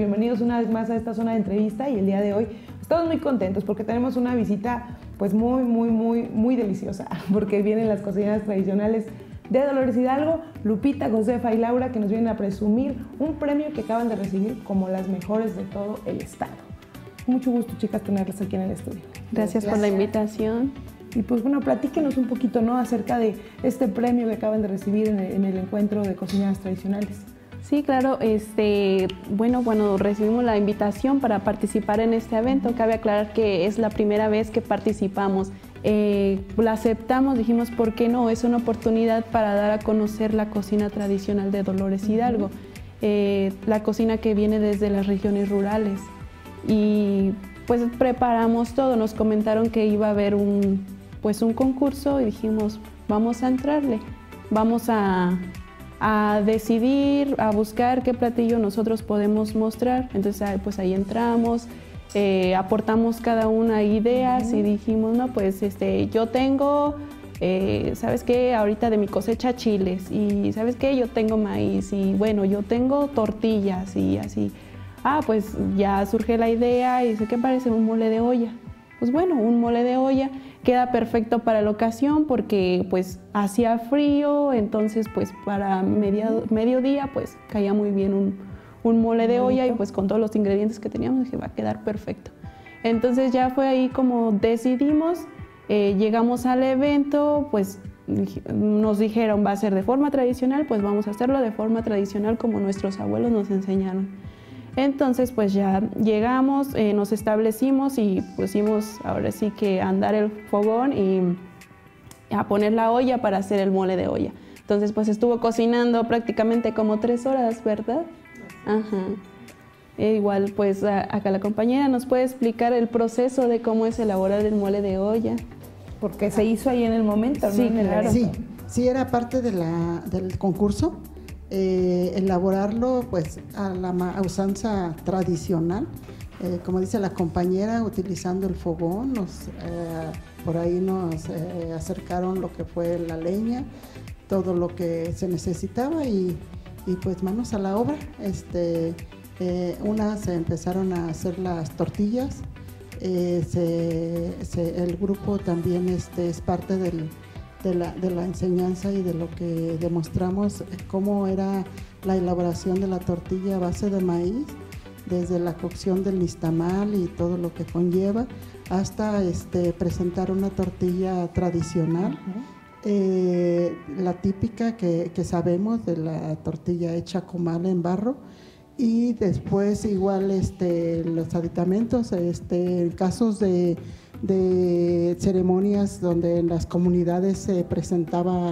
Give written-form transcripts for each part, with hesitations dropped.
bienvenidos una vez más a esta zona de entrevista y el día de hoy estamos muy contentos porque tenemos una visita pues muy deliciosa porque vienen las cocineras tradicionales de Dolores Hidalgo, Lupita, Josefa y Laura, que nos vienen a presumir un premio que acaban de recibir como las mejores de todo el estado. Mucho gusto, chicas, tenerlas aquí en el estudio. Gracias por la invitación. Y pues bueno, platíquenos un poquito, ¿no?, acerca de este premio que acaban de recibir en el encuentro de cocineras tradicionales. Sí, claro, bueno, cuando recibimos la invitación para participar en este evento, cabe aclarar que es la primera vez que participamos. La aceptamos, dijimos, ¿por qué no? Es una oportunidad para dar a conocer la cocina tradicional de Dolores Hidalgo, la cocina que viene desde las regiones rurales. Y pues preparamos todo, nos comentaron que iba a haber un concurso y dijimos, vamos a entrarle, vamos a decidir, a buscar qué platillo nosotros podemos mostrar. Entonces pues ahí entramos, aportamos cada una ideas y dijimos, no, pues yo tengo, ¿sabes qué? Ahorita de mi cosecha chiles, y ¿sabes qué? Yo tengo maíz, y bueno, yo tengo tortillas y así. Pues ya surge la idea y dice, ¿qué parece un mole de olla? Pues bueno, un mole de olla queda perfecto para la ocasión porque pues hacía frío, entonces pues para mediodía pues caía muy bien un mole de olla y pues con todos los ingredientes que teníamos dije, va a quedar perfecto. Entonces ya fue ahí como decidimos, llegamos al evento, pues nos dijeron va a ser de forma tradicional, pues vamos a hacerlo de forma tradicional como nuestros abuelos nos enseñaron. Entonces pues ya llegamos, nos establecimos y pusimos ahora sí que a andar el fogón y a poner la olla para hacer el mole de olla. Entonces pues estuvo cocinando prácticamente como 3 horas, ¿verdad? Ajá. Igual pues acá la compañera nos puede explicar el proceso de cómo es elaborar el mole de olla. Porque se hizo ahí en el momento, sí, ¿no? Claro. Sí, era parte del concurso. Elaborarlo pues a la usanza tradicional, como dice la compañera, utilizando el fogón, por ahí nos acercaron lo que fue la leña, todo lo que se necesitaba y pues manos a la obra. Se empezaron a hacer las tortillas, el grupo también es parte de la enseñanza y de lo que demostramos cómo era la elaboración de la tortilla a base de maíz, desde la cocción del nixtamal y todo lo que conlleva, hasta presentar una tortilla tradicional, la típica que sabemos de la tortilla hecha comal en barro, y después igual los aditamentos, en casos de ceremonias donde en las comunidades se presentaba,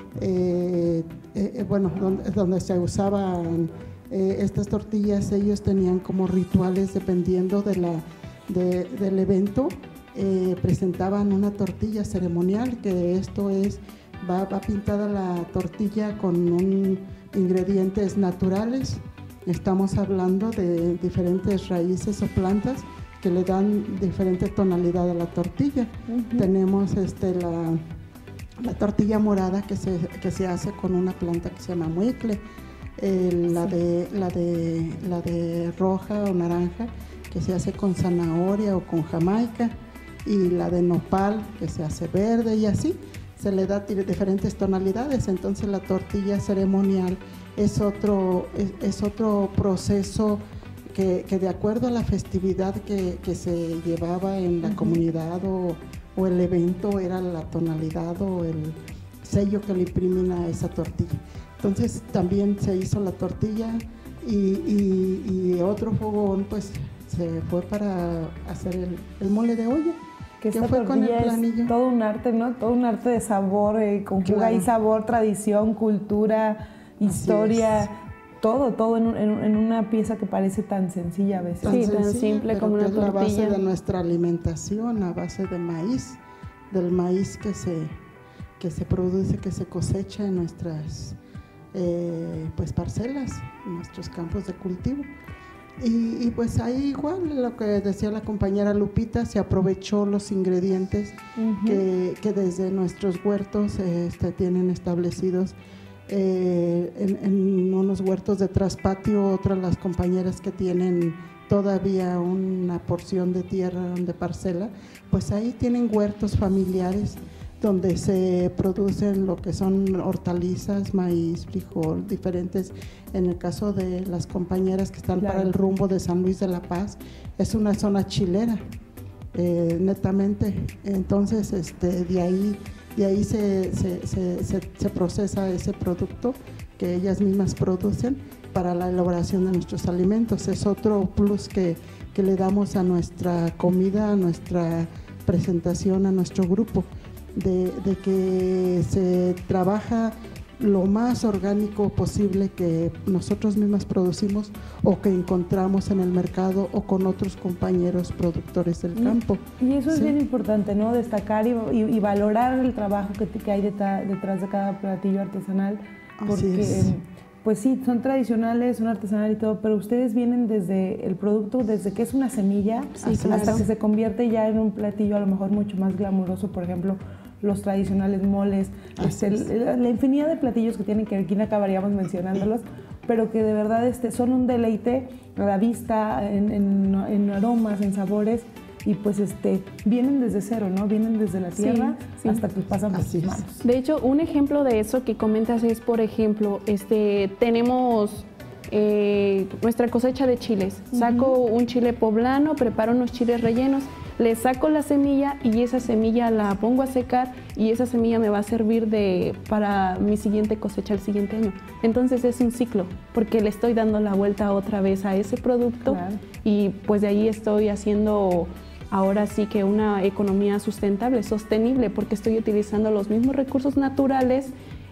donde se usaban estas tortillas, ellos tenían como rituales dependiendo del evento, presentaban una tortilla ceremonial, que esto va pintada la tortilla con ingredientes naturales. Estamos hablando de diferentes raíces o plantas que le dan diferente tonalidad a la tortilla. Tenemos la tortilla morada que se hace con una planta que se llama muicle, la de roja o naranja que se hace con zanahoria o con jamaica, y la de nopal que se hace verde, y así se le da diferentes tonalidades. Entonces la tortilla ceremonial es otro proceso que de acuerdo a la festividad que se llevaba en la comunidad o el evento, era la tonalidad o el sello que le imprimen a esa tortilla. Entonces también se hizo la tortilla y otro fogón pues se fue para hacer el mole de olla. Que fue con el planillo. Es todo un arte, ¿no? Todo un arte de sabor, conjuga ahí sabor, tradición, cultura, historia. Todo en una pieza que parece tan sencilla a veces. Tan simple como una tortilla. Es la base de nuestra alimentación, a base de maíz, del maíz que se produce, que se cosecha en nuestras parcelas, en nuestros campos de cultivo. Y pues ahí igual, lo que decía la compañera Lupita, se aprovechó los ingredientes que desde nuestros huertos tienen establecidos en unos huertos de traspatio, otras las compañeras que tienen todavía una porción de tierra, de parcela, pues ahí tienen huertos familiares donde se producen lo que son hortalizas, maíz, frijol, diferentes. En el caso de las compañeras que están para el rumbo de San Luis de la Paz, es una zona chilera, netamente. Entonces, de ahí se procesa ese producto que ellas mismas producen para la elaboración de nuestros alimentos. Es otro plus que le damos a nuestra comida, a nuestra presentación, a nuestro grupo, de que se trabaja lo más orgánico posible que nosotros mismas producimos o que encontramos en el mercado o con otros compañeros productores del campo. Y eso es bien importante, ¿no? Destacar y valorar el trabajo que hay detrás de cada platillo artesanal, porque pues sí, son tradicionales, son artesanales y todo, pero ustedes vienen desde el producto, desde que es una semilla hasta que se convierte ya en un platillo a lo mejor mucho más glamuroso, por ejemplo, los tradicionales moles, la infinidad de platillos que tienen, que aquí no acabaríamos mencionándolos, pero que de verdad son un deleite a la vista, en aromas, en sabores, y pues vienen desde cero, ¿no? Vienen desde la tierra hasta que pasan por sus manos. De hecho, un ejemplo de eso que comentas es, por ejemplo, tenemos nuestra cosecha de chiles. Saco un chile poblano, preparo unos chiles rellenos, le saco la semilla y esa semilla la pongo a secar y esa semilla me va a servir para mi siguiente cosecha el siguiente año. Entonces es un ciclo, porque le estoy dando la vuelta otra vez a ese producto y pues de ahí estoy haciendo ahora sí que una economía sustentable, sostenible, porque estoy utilizando los mismos recursos naturales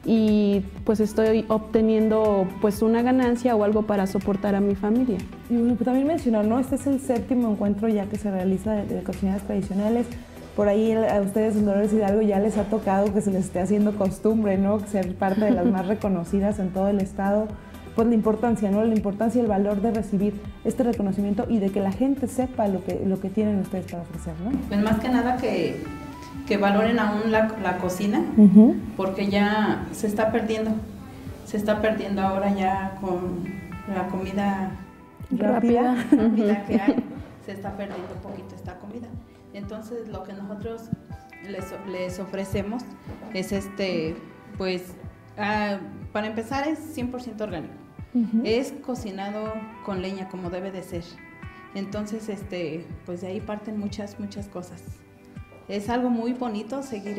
y pues estoy obteniendo pues una ganancia o algo para soportar a mi familia. Y bueno, pues también mencionar, ¿no? Este es el 7º encuentro ya que se realiza de cocineras tradicionales. Por ahí a ustedes en Dolores Hidalgo ya les ha tocado que se les esté haciendo costumbre, ¿no? Ser parte de las más reconocidas en todo el estado. Pues la importancia, ¿no? La importancia y el valor de recibir este reconocimiento y de que la gente sepa lo que tienen ustedes para ofrecer, ¿no? Pues más que nada que valoren aún la cocina, porque ya se está perdiendo ahora ya con la comida rápida que hay, se está perdiendo un poquito esta comida. Entonces lo que nosotros les ofrecemos es pues para empezar es 100% orgánico, es cocinado con leña como debe de ser. Entonces pues de ahí parten muchas cosas. Es algo muy bonito seguir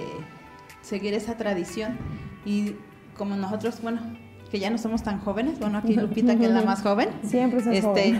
esa tradición, y como nosotros, bueno, que ya no somos tan jóvenes, bueno, aquí Lupita que es la más joven, siempre es joven.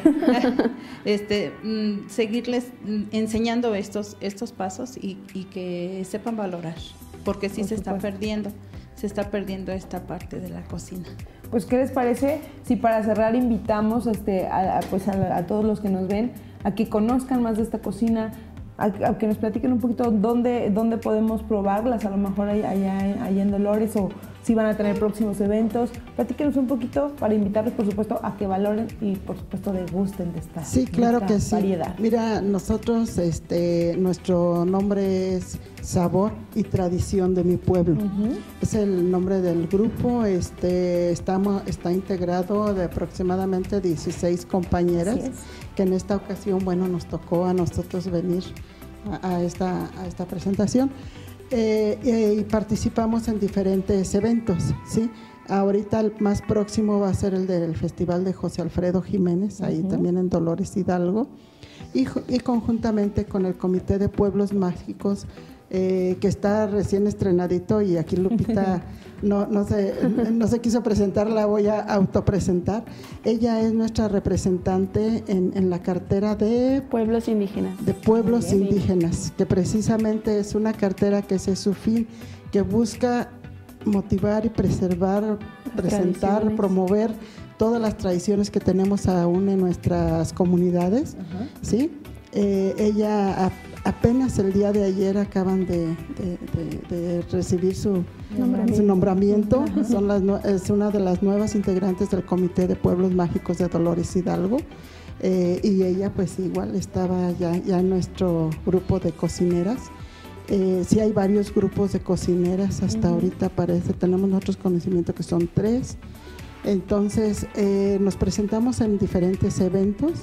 Seguirles enseñando estos pasos y que sepan valorar, porque sí se está perdiendo esta parte de la cocina. Pues, ¿qué les parece si para cerrar invitamos a todos los que nos ven a que conozcan más de esta cocina, a que nos platiquen un poquito dónde podemos probarlas, a lo mejor allá en Dolores, o si van a tener próximos eventos? Platíquenos un poquito para invitarlos, por supuesto, a que valoren y, por supuesto, degusten de esta variedad. Mira, nosotros, nuestro nombre es Sabor y Tradición de mi Pueblo. Es el nombre del grupo. Está integrado de aproximadamente 16 compañeras, que en esta ocasión, bueno, nos tocó a nosotros venir a esta presentación. Y participamos en diferentes eventos, ¿sí? Ahorita el más próximo va a ser el del Festival de José Alfredo Jiménez, ahí también en Dolores Hidalgo, y conjuntamente con el Comité de Pueblos Mágicos, que está recién estrenadito, y aquí Lupita no se quiso presentar, la voy a autopresentar. Ella es nuestra representante en la cartera de Pueblos Indígenas. De Pueblos Indígenas, que precisamente es una cartera que ese es su fin, que busca motivar y preservar, presentar, promover todas las tradiciones que tenemos aún en nuestras comunidades, ¿sí? Ella apenas el día de ayer acaban de recibir su nombramiento. Es una de las nuevas integrantes del Comité de Pueblos Mágicos de Dolores Hidalgo, y ella pues igual estaba ya en nuestro grupo de cocineras. Sí hay varios grupos de cocineras hasta ahorita, parece, tenemos nosotros conocimiento que son 3. Entonces, nos presentamos en diferentes eventos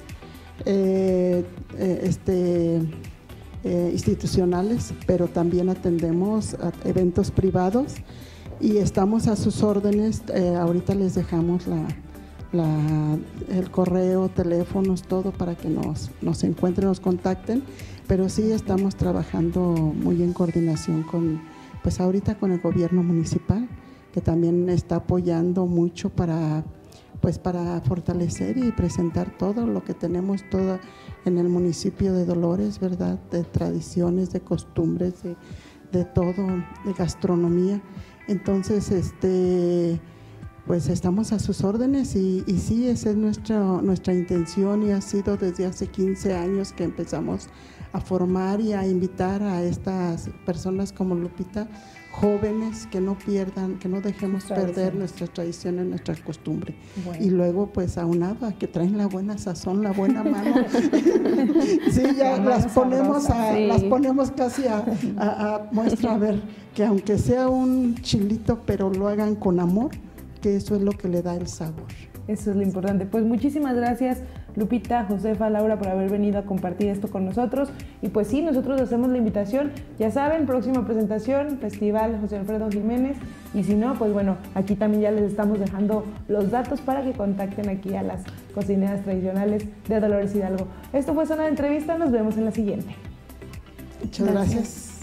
institucionales, pero también atendemos a eventos privados y estamos a sus órdenes. Ahorita les dejamos el correo, teléfonos, todo para que nos encuentren, nos contacten, pero sí estamos trabajando muy en coordinación pues ahorita con el gobierno municipal, que también está apoyando mucho para fortalecer y presentar todo lo que tenemos todo en el municipio de Dolores, ¿verdad? De tradiciones, de costumbres, de todo, de gastronomía. Entonces, pues estamos a sus órdenes y sí, esa es nuestra intención y ha sido desde hace 15 años que empezamos a formar y a invitar a estas personas como Lupita, jóvenes, que no pierdan, que no dejemos perder nuestras tradiciones, nuestra costumbre. Bueno. Y luego pues aunado a que traen la buena sazón, la buena mano. Sí, ya las ponemos casi a muestra, a ver, que aunque sea un chilito, pero lo hagan con amor, que eso es lo que le da el sabor. Eso es lo importante. Pues muchísimas gracias, Lupita, Josefa, Laura, por haber venido a compartir esto con nosotros. Y pues sí, nosotros hacemos la invitación. Ya saben, próxima presentación, Festival José Alfredo Jiménez. Y si no, pues bueno, aquí también ya les estamos dejando los datos para que contacten aquí a las cocineras tradicionales de Dolores Hidalgo. Esto fue Zona de Entrevista. Nos vemos en la siguiente. Muchas gracias.